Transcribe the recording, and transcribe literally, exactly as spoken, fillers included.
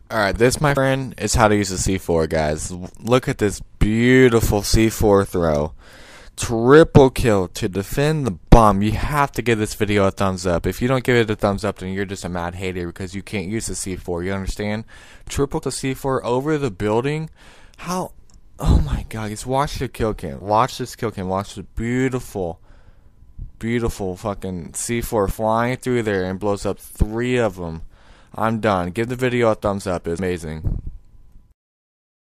Alright, this, my friend, is how to use the C four, guys. Look at this beautiful C four throw. Triple kill to defend the bomb. You have to give this video a thumbs up. If you don't give it a thumbs up, then you're just a mad hater because you can't use the C four. You understand? Triple to C four over the building. How? Oh my god. Just watch the kill cam. Watch this kill cam. Watch the beautiful, beautiful fucking C four flying through there and blows up three of them. I'm done. Give the video a thumbs up. It's amazing.